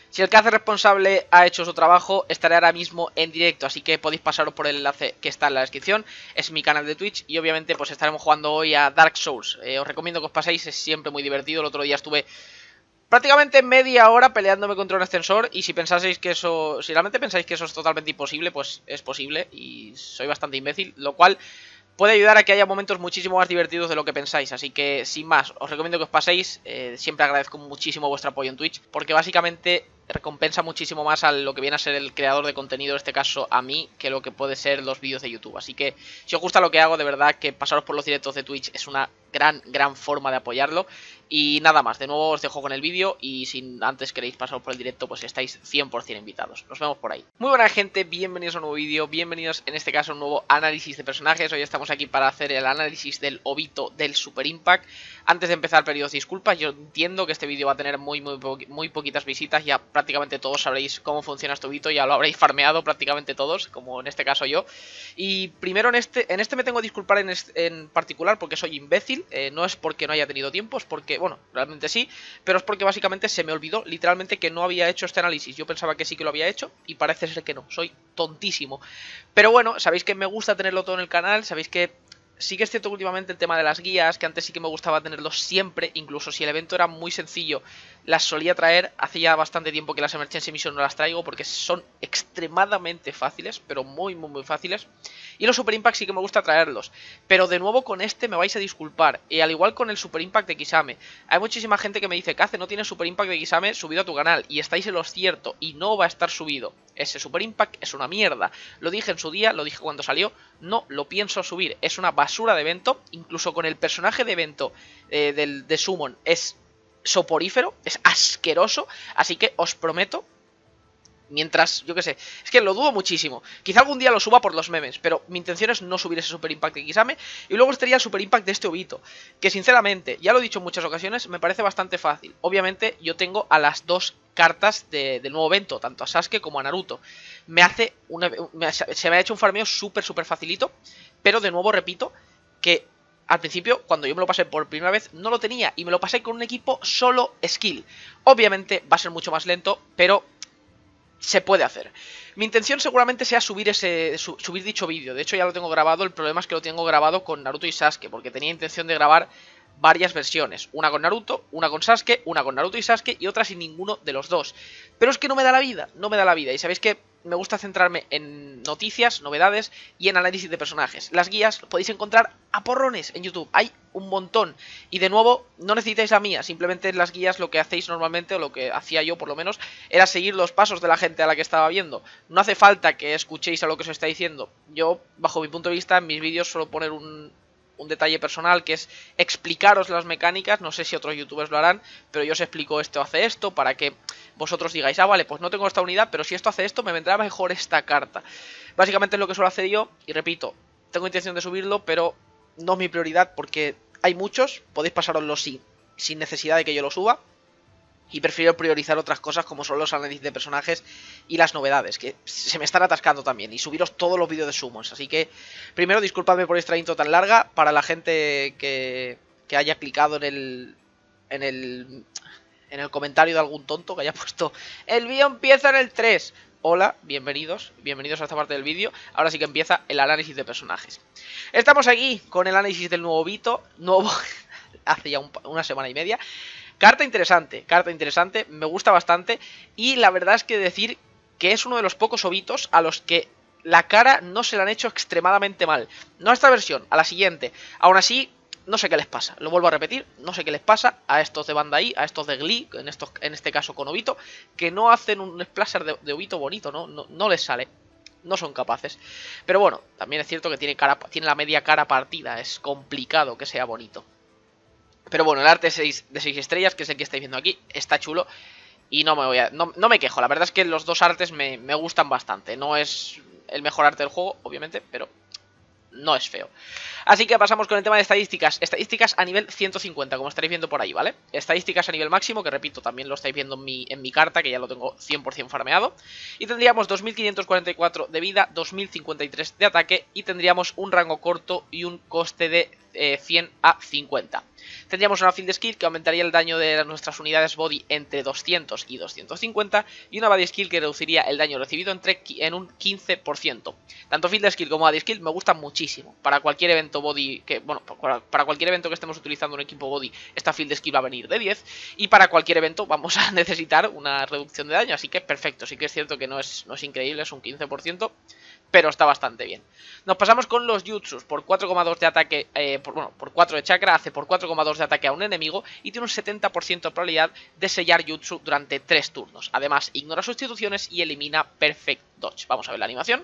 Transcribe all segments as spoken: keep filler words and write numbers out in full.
Si el que hace responsable ha hecho su trabajo, estaré ahora mismo en directo, así que podéis pasaros por el enlace que está en la descripción. Es mi canal de Twitch y obviamente pues estaremos jugando hoy a Dark Souls. Eh, os recomiendo que os paséis, es siempre muy divertido. El otro día estuve prácticamente media hora peleándome contra un ascensor y si pensaseis que eso, si realmente pensáis que eso es totalmente imposible, pues es posible y soy bastante imbécil, lo cual puede ayudar a que haya momentos muchísimo más divertidos de lo que pensáis. Así que, sin más, os recomiendo que os paséis. Eh, siempre agradezco muchísimo vuestro apoyo en Twitch, porque básicamente recompensa muchísimo más a lo que viene a ser el creador de contenido, en este caso a mí, que lo que puede ser los vídeos de YouTube. Así que, si os gusta lo que hago, de verdad que pasaros por los directos de Twitch es una gran, gran forma de apoyarlo. Y nada más, de nuevo os dejo con el vídeo y si antes queréis pasaros por el directo, pues estáis cien por cien invitados. Nos vemos por ahí. Muy buena gente, bienvenidos a un nuevo vídeo, bienvenidos en este caso a un nuevo análisis de personajes. Hoy estamos aquí para hacer el análisis del Obito del Super Impact. Antes de empezar, pedidos disculpas, yo entiendo que este vídeo va a tener muy, muy, po muy poquitas visitas. Ya prácticamente todos sabréis cómo funciona este Obito, ya lo habréis farmeado prácticamente todos, como en este caso yo. Y primero en este, en este me tengo que disculpar en, este, en particular porque soy imbécil, eh, no es porque no haya tenido tiempo, es porque, bueno, realmente sí, pero es porque básicamente se me olvidó literalmente que no había hecho este análisis. Yo pensaba que sí que lo había hecho y parece ser que no, soy tontísimo. Pero bueno, sabéis que me gusta tenerlo todo en el canal, sabéis que sí que es cierto que últimamente el tema de las guías, que antes sí que me gustaba tenerlos siempre, incluso si el evento era muy sencillo, las solía traer. Hace ya bastante tiempo que las Emergency Mission no las traigo porque son extremadamente fáciles, pero muy, muy, muy fáciles. Y los Super Impact sí que me gusta traerlos, pero de nuevo con este me vais a disculpar. Y al igual con el Super Impact de Kisame, hay muchísima gente que me dice: Kaze, no tienes Super Impact de Kisame subido a tu canal, y estáis en lo cierto, y no va a estar subido. Ese Super Impact es una mierda, lo dije en su día, lo dije cuando salió, no lo pienso subir, es una basura de evento. Incluso con el personaje de evento eh, del, de Summon es soporífero, es asqueroso, así que os prometo, mientras, yo qué sé, es que lo dudo muchísimo. Quizá algún día lo suba por los memes, pero mi intención es no subir ese Super Impact de Kisame. Y luego estaría el Super Impact de este Obito, que sinceramente, ya lo he dicho en muchas ocasiones, me parece bastante fácil. Obviamente yo tengo a las dos cartas de, del nuevo evento, tanto a Sasuke como a Naruto. Me hace una, me, se me ha hecho un farmeo súper, súper facilito, pero de nuevo repito que al principio, cuando yo me lo pasé por primera vez, no lo tenía y me lo pasé con un equipo solo skill. Obviamente va a ser mucho más lento, pero se puede hacer. Mi intención seguramente sea subir ese su, subir dicho vídeo. De hecho ya lo tengo grabado. El problema es que lo tengo grabado con Naruto y Sasuke, porque tenía intención de grabar varias versiones. Una con Naruto, una con Sasuke, una con Naruto y Sasuke y otra sin ninguno de los dos. Pero es que no me da la vida, no me da la vida. Y sabéis que me gusta centrarme en noticias, novedades y en análisis de personajes. Las guías podéis encontrar a porrones en YouTube, hay un montón. Y de nuevo, no necesitáis la mía, simplemente las guías lo que hacéis normalmente, o lo que hacía yo por lo menos, era seguir los pasos de la gente a la que estaba viendo. No hace falta que escuchéis a lo que os está diciendo. Yo, bajo mi punto de vista, en mis vídeos suelo poner un... un detalle personal, que es explicaros las mecánicas. No sé si otros youtubers lo harán, pero yo os explico: esto hace esto, para que vosotros digáis: ah, vale, pues no tengo esta unidad, pero si esto hace esto, me vendrá mejor esta carta. Básicamente es lo que suelo hacer yo, y repito, tengo intención de subirlo, pero no es mi prioridad, porque hay muchos, podéis pasaroslo sin, sin necesidad de que yo lo suba. Y prefiero priorizar otras cosas como son los análisis de personajes y las novedades, que se me están atascando también. Y subiros todos los vídeos de Summons. Así que, primero, disculpadme por esta intro tan larga. Para la gente que, que haya clicado en el, en el en el comentario de algún tonto que haya puesto: el vídeo empieza en el tres. Hola, bienvenidos, bienvenidos a esta parte del vídeo. Ahora sí que empieza el análisis de personajes. Estamos aquí con el análisis del nuevo Obito. Nuevo hace ya un, una semana y media. Carta interesante, carta interesante, me gusta bastante. Y la verdad es que decir que es uno de los pocos Obitos a los que la cara no se la han hecho extremadamente mal. No a esta versión, a la siguiente. Aún así, no sé qué les pasa, lo vuelvo a repetir, no sé qué les pasa a estos de Bandai, a estos de Glee, en, estos, en este caso con Obito, que no hacen un splasher de, de Obito bonito, ¿no? No, no les sale. No son capaces. Pero bueno, también es cierto que tiene, cara, tiene la media cara partida, es complicado que sea bonito. Pero bueno, el arte de seis estrellas, que es el que estáis viendo aquí, está chulo. Y no me voy a, no, no me quejo, la verdad es que los dos artes me, me gustan bastante. No es el mejor arte del juego, obviamente, pero no es feo. Así que pasamos con el tema de estadísticas. Estadísticas a nivel ciento cincuenta, como estaréis viendo por ahí, ¿vale? Estadísticas a nivel máximo, que repito, también lo estáis viendo en mi, en mi carta, que ya lo tengo cien por cien farmeado. Y tendríamos dos mil quinientos cuarenta y cuatro de vida, dos mil cincuenta y tres de ataque, y tendríamos un rango corto y un coste de eh, cien a cincuenta. Tendríamos una Field Skill que aumentaría el daño de nuestras unidades Body entre doscientos y doscientos cincuenta, y una Body Skill que reduciría el daño recibido entre, en un quince por ciento. Tanto Field Skill como Body Skill me gustan muchísimo. Para cualquier evento Body, que bueno, para cualquier evento que estemos utilizando un equipo Body, esta Field Skill va a venir de diez, y para cualquier evento vamos a necesitar una reducción de daño, así que perfecto. Sí que es cierto que no es, no es increíble, es un quince por ciento, pero está bastante bien. Nos pasamos con los jutsus. Por cuatro coma dos de ataque, eh, por, bueno, por cuatro de chakra, hace por cuatro coma dos de ataque a un enemigo y tiene un setenta por ciento de probabilidad de sellar jutsu durante tres turnos. Además, ignora sustituciones y elimina Perfect Dodge. Vamos a ver la animación.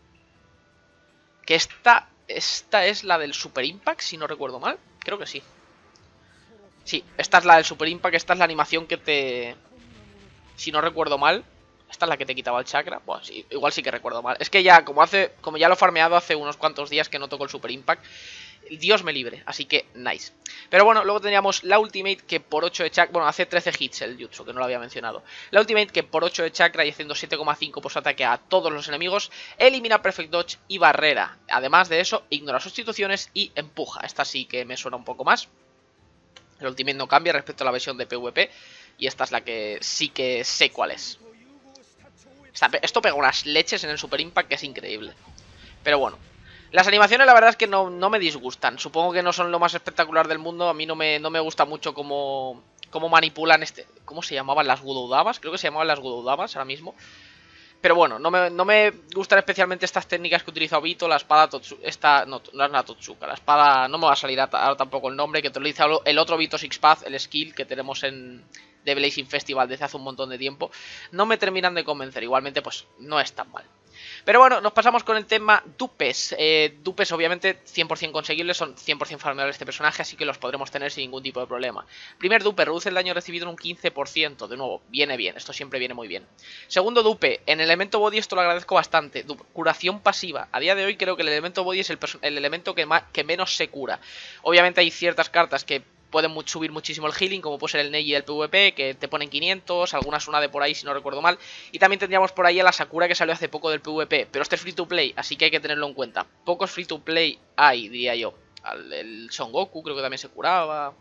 Que esta, esta es la del Super Impact, si no recuerdo mal. Creo que sí. Sí, esta es la del Super Impact, esta es la animación que te... Si no recuerdo mal... Esta es la que te quitaba el chakra. Bueno, sí, igual sí que recuerdo mal. Es que ya, como hace, como ya lo he farmeado hace unos cuantos días que no toco el Super Impact, Dios me libre, así que nice. Pero bueno, luego tendríamos la Ultimate que por ocho de chakra, bueno, hace trece hits el jutsu, que no lo había mencionado. La Ultimate que por ocho de chakra y haciendo siete coma cinco por su ataque a todos los enemigos, elimina Perfect Dodge y barrera. Además de eso, ignora sustituciones y empuja. Esta sí que me suena un poco más. El Ultimate no cambia respecto a la versión de PvP, y esta es la que sí que sé cuál es. Esto pega unas leches en el Super Impact que es increíble. Pero bueno, las animaciones la verdad es que no, no me disgustan. Supongo que no son lo más espectacular del mundo. A mí no me, no me gusta mucho cómo, cómo manipulan este... ¿Cómo se llamaban? Las Gudoudamas. Creo que se llamaban las Gudoudamas ahora mismo. Pero bueno, no me, no me gustan especialmente estas técnicas que utiliza Obito. La espada Totsuka... Esta, no, no es la Totsuka. La espada... No me va a salir ahora tampoco el nombre. Que utiliza el otro Obito Six Path, el skill que tenemos en... de Blazing Festival desde hace un montón de tiempo, no me terminan de convencer. Igualmente pues no es tan mal. Pero bueno, nos pasamos con el tema dupes. eh, Dupes obviamente cien por cien conseguibles, son cien por cien farmeables este personaje, así que los podremos tener sin ningún tipo de problema. Primer dupe, reduce el daño recibido en un quince por ciento, de nuevo, viene bien, esto siempre viene muy bien. Segundo dupe, en el elemento body esto lo agradezco bastante, dupe, curación pasiva. A día de hoy creo que el elemento body es el, el elemento que, más, que menos se cura. Obviamente hay ciertas cartas que pueden subir muchísimo el healing, como puede ser el Neji del PvP, que te ponen quinientos, algunas una de por ahí si no recuerdo mal. Y también tendríamos por ahí a la Sakura que salió hace poco del PvP, pero este es free to play, así que hay que tenerlo en cuenta. Pocos free to play hay, diría yo. El Son Goku creo que también se curaba,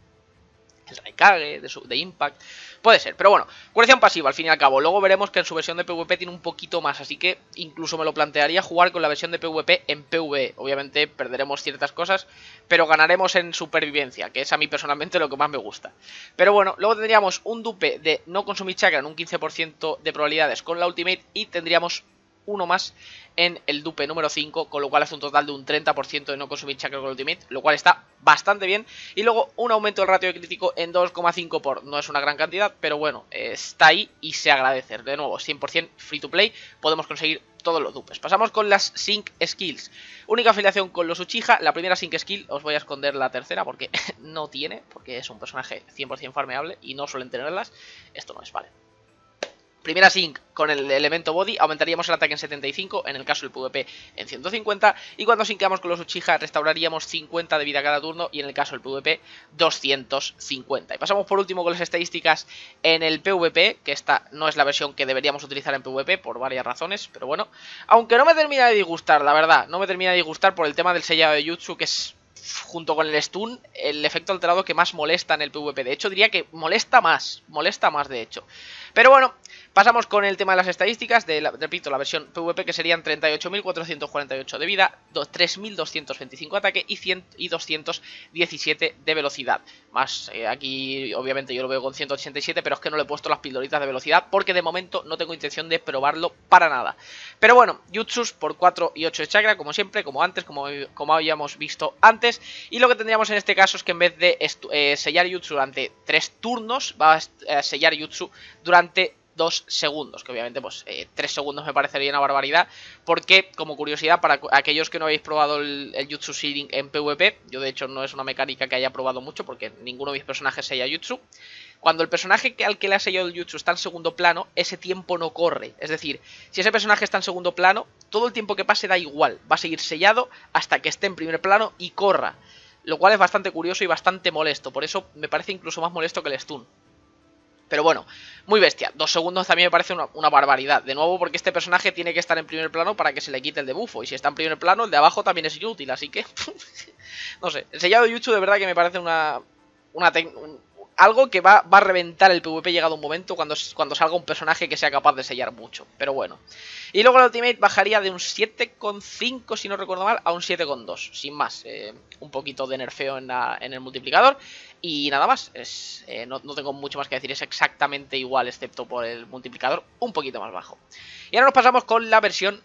el Raikage de, su, de Impact, puede ser, pero bueno, curación pasiva al fin y al cabo. Luego veremos que en su versión de PvP tiene un poquito más, así que incluso me lo plantearía jugar con la versión de PvP en PvE. Obviamente perderemos ciertas cosas, pero ganaremos en supervivencia, que es a mí personalmente lo que más me gusta. Pero bueno, luego tendríamos un dupe de no consumir chakra en un quince por ciento de probabilidades con la Ultimate, y tendríamos uno más en el dupe número cinco, con lo cual hace un total de un treinta por ciento de no consumir chakra con Ultimate, lo cual está bastante bien. Y luego un aumento del ratio de crítico en dos coma cinco por, no es una gran cantidad, pero bueno, eh, está ahí y se agradece. De nuevo, cien por cien free to play, podemos conseguir todos los dupes. Pasamos con las Sync Skills. Única afiliación con los Uchiha, la primera Sync Skill, os voy a esconder la tercera porque no tiene, porque es un personaje cien por cien farmeable y no suelen tenerlas. Esto no es, vale. Primera sync con el elemento body, aumentaríamos el ataque en setenta y cinco, en el caso del PvP en ciento cincuenta, y cuando synqueamos con los Uchiha restauraríamos cincuenta de vida cada turno, y en el caso del PvP doscientos cincuenta. Y pasamos por último con las estadísticas en el PvP, que esta no es la versión que deberíamos utilizar en PvP por varias razones, pero bueno, aunque no me termina de disgustar, la verdad, no me termina de disgustar por el tema del sellado de Jutsu, que es, junto con el stun, el efecto alterado que más molesta en el PvP. De hecho, diría que molesta más, molesta más de hecho. Pero bueno, pasamos con el tema de las estadísticas de, la, repito, la versión PvP, que serían treinta y ocho mil cuatrocientos cuarenta y ocho de vida, tres mil doscientos veinticinco de ataque y, cien, y doscientos diecisiete de velocidad. Más, eh, aquí obviamente yo lo veo con ciento ochenta y siete, pero es que no le he puesto las pildoritas de velocidad porque de momento no tengo intención de probarlo para nada. Pero bueno, Jutsus por cuatro y ocho de chakra, como siempre, como antes, como, como habíamos visto antes. Y lo que tendríamos en este caso es que en vez de eh, sellar Jutsu durante tres turnos, va a eh, sellar Jutsu durante dos segundos, que obviamente pues eh, tres segundos me parecería una barbaridad, porque como curiosidad para aquellos que no habéis probado el, el Jutsu Sealing en PvP, yo de hecho no es una mecánica que haya probado mucho porque ninguno de mis personajes sella Jutsu. Cuando el personaje al que le ha sellado el Jutsu está en segundo plano, ese tiempo no corre, es decir, si ese personaje está en segundo plano, todo el tiempo que pase da igual, va a seguir sellado hasta que esté en primer plano y corra, lo cual es bastante curioso y bastante molesto, por eso me parece incluso más molesto que el stun. Pero bueno, muy bestia. Dos segundos también me parece una, una barbaridad. De nuevo, porque este personaje tiene que estar en primer plano para que se le quite el debuffo. Y si está en primer plano, el de abajo también es inútil. Así que, no sé. El sellado de Jutsu de verdad que me parece una... una un, algo que va, va a reventar el PvP llegado un momento cuando, cuando salga un personaje que sea capaz de sellar mucho. Pero bueno. Y luego el Ultimate bajaría de un siete coma cinco, si no recuerdo mal, a un siete coma dos. Sin más. Eh, un poquito de nerfeo en, la, en el multiplicador. Y nada más. Es, eh, no, no tengo mucho más que decir. Es exactamente igual, excepto por el multiplicador un poquito más bajo. Y ahora nos pasamos con la versión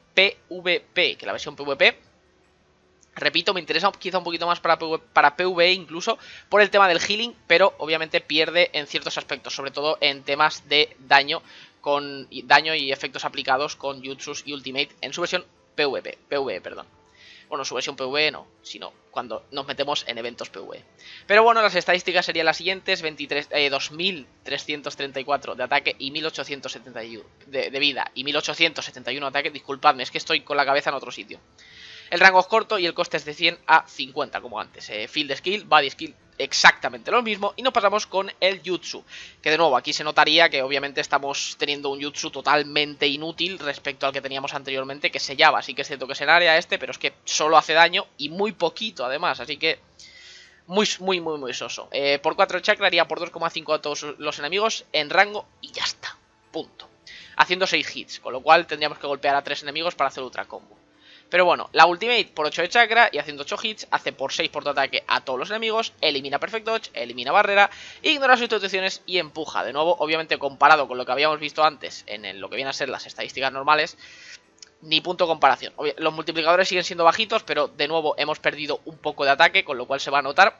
PvP. Que la versión PvP... Repito, me interesa quizá un poquito más para, para PvE incluso por el tema del healing, pero obviamente pierde en ciertos aspectos, sobre todo en temas de daño con daño y efectos aplicados con Jutsus y Ultimate en su versión PvP, PvE, perdón. Bueno, su versión PvE no, sino cuando nos metemos en eventos PvE. Pero bueno, las estadísticas serían las siguientes: veintitrés, eh, dos mil trescientos treinta y cuatro de ataque y mil ochocientos setenta y uno de, de vida y mil ochocientos setenta y uno de ataque. Disculpadme, es que estoy con la cabeza en otro sitio. El rango es corto y el coste es de cien a cincuenta, como antes. Eh, field skill, body skill, exactamente lo mismo. Y nos pasamos con el Jutsu, que de nuevo aquí se notaría que obviamente estamos teniendo un Jutsu totalmente inútil respecto al que teníamos anteriormente, que sellaba. Así que es cierto que es en área este, pero es que solo hace daño y muy poquito además, así que... Muy, muy, muy, muy soso. Eh, por cuatro chakra haría por dos coma cinco a todos los enemigos en rango y ya está. Punto. Haciendo seis hits, con lo cual tendríamos que golpear a tres enemigos para hacer ultra combo. Pero bueno, la Ultimate por ocho de chakra y haciendo ocho hits, hace por seis por tu ataque a todos los enemigos, elimina Perfect Dodge, elimina barrera, ignora sustituciones y empuja. De nuevo, obviamente comparado con lo que habíamos visto antes en el, lo que viene a ser las estadísticas normales, ni punto de comparación. Los multiplicadores siguen siendo bajitos, pero de nuevo hemos perdido un poco de ataque, con lo cual se va a notar.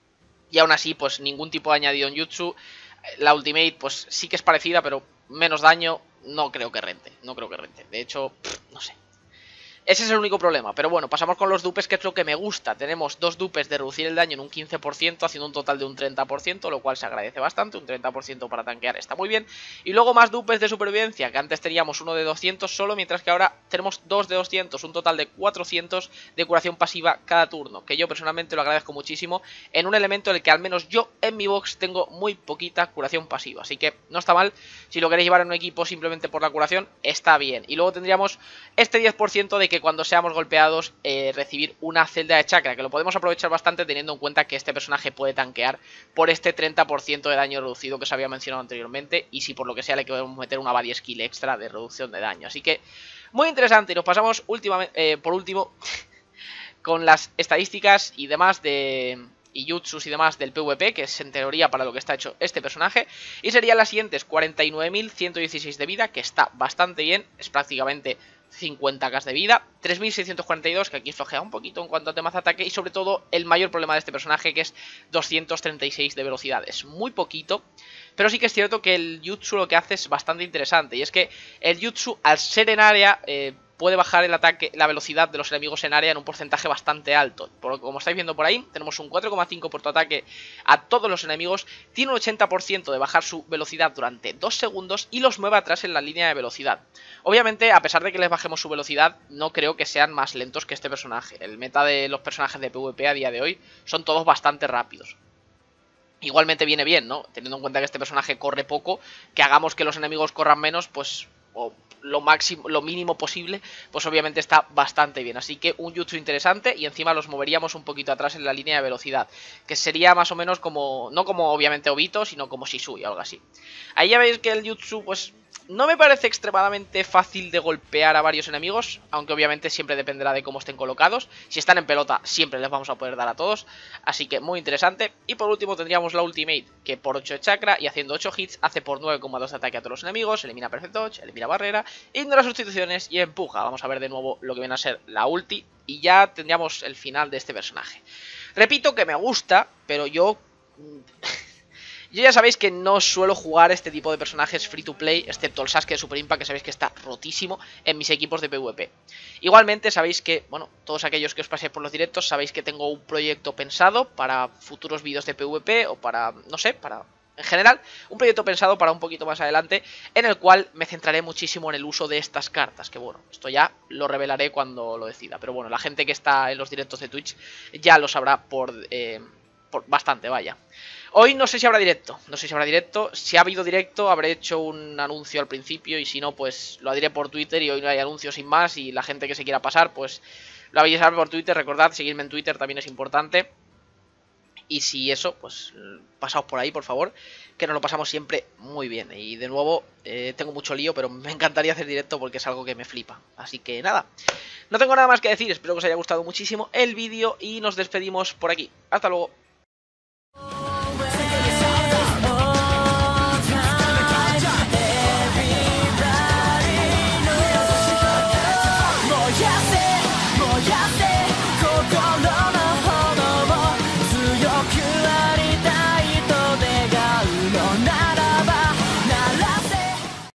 Y aún así, pues ningún tipo de añadido en Jutsu. La Ultimate, pues sí que es parecida, pero menos daño, no creo que rente. No creo que rente. De hecho, pff, no sé. Ese es el único problema, pero bueno, pasamos con los dupes, que es lo que me gusta. Tenemos dos dupes de reducir el daño en un quince por ciento, haciendo un total de un treinta por ciento, lo cual se agradece bastante. Un treinta por ciento para tanquear está muy bien. Y luego más dupes de supervivencia, que antes teníamos uno de doscientos solo, mientras que ahora tenemos dos de doscientos, un total de cuatrocientos de curación pasiva cada turno, que yo personalmente lo agradezco muchísimo en un elemento en el que al menos yo en mi box tengo muy poquita curación pasiva. Así que no está mal, si lo queréis llevar en un equipo simplemente por la curación, está bien. Y luego tendríamos este diez por ciento de que que cuando seamos golpeados eh, recibir una celda de chakra, que lo podemos aprovechar bastante teniendo en cuenta que este personaje puede tanquear por este treinta por ciento de daño reducido que os había mencionado anteriormente, y si por lo que sea le queremos meter una body skill extra de reducción de daño. Así que muy interesante. Y nos pasamos últimamente, eh, por último con las estadísticas y demás de... y jutsus y demás del PvP, que es en teoría para lo que está hecho este personaje, y serían las siguientes: cuarenta y nueve mil ciento dieciséis de vida, que está bastante bien, es prácticamente cincuenta k de vida, tres mil seiscientos cuarenta y dos, que aquí flojea un poquito en cuanto a temas de ataque, y sobre todo el mayor problema de este personaje, que es doscientos treinta y seis de velocidad. Es muy poquito, pero sí que es cierto que el jutsu lo que hace es bastante interesante, y es que el jutsu, al ser en área, eh, puede bajar el ataque, la velocidad de los enemigos en área en un porcentaje bastante alto. Por, como estáis viendo por ahí, tenemos un cuatro coma cinco por tu ataque a todos los enemigos, tiene un ochenta por ciento de bajar su velocidad durante dos segundos y los mueve atrás en la línea de velocidad. Obviamente, a pesar de que les bajemos su velocidad, no creo que sean más lentos que este personaje. El meta de los personajes de PvP a día de hoy son todos bastante rápidos. Igualmente viene bien, ¿no? Teniendo en cuenta que este personaje corre poco, que hagamos que los enemigos corran menos, pues... o lo máximo, lo mínimo posible, pues obviamente está bastante bien. Así que un jutsu interesante, y encima los moveríamos un poquito atrás en la línea de velocidad, que sería más o menos como, no como obviamente Obito, sino como Shisui o algo así. Ahí ya veis que el jutsu, pues... no me parece extremadamente fácil de golpear a varios enemigos, aunque obviamente siempre dependerá de cómo estén colocados. Si están en pelota siempre les vamos a poder dar a todos, así que muy interesante. Y por último tendríamos la Ultimate, que por ocho de chakra y haciendo ocho hits hace por nueve coma dos de ataque a todos los enemigos, elimina Perfect Dodge, elimina barrera, ignora sustituciones y empuja. Vamos a ver de nuevo lo que viene a ser la ulti y ya tendríamos el final de este personaje. Repito que me gusta, pero yo... Yo ya sabéis que no suelo jugar este tipo de personajes free to play, excepto el Sasuke de Super Impact, que sabéis que está rotísimo en mis equipos de PvP. Igualmente sabéis que, bueno, todos aquellos que os paséis por los directos, sabéis que tengo un proyecto pensado para futuros vídeos de PvP o para, no sé, para... en general, un proyecto pensado para un poquito más adelante, en el cual me centraré muchísimo en el uso de estas cartas, que bueno, esto ya lo revelaré cuando lo decida. Pero bueno, la gente que está en los directos de Twitch ya lo sabrá por, eh, por bastante, vaya. Hoy no sé si habrá directo, no sé si habrá directo. Si ha habido directo, habré hecho un anuncio al principio. Y si no, pues lo diré por Twitter. Y hoy no hay anuncio sin más. Y la gente que se quiera pasar, pues lo habéis saber por Twitter. Recordad, seguirme en Twitter también es importante. Y si eso, pues pasaos por ahí, por favor, que nos lo pasamos siempre muy bien. Y de nuevo, eh, tengo mucho lío, pero me encantaría hacer directo porque es algo que me flipa. Así que nada, no tengo nada más que decir. Espero que os haya gustado muchísimo el vídeo y nos despedimos por aquí. Hasta luego.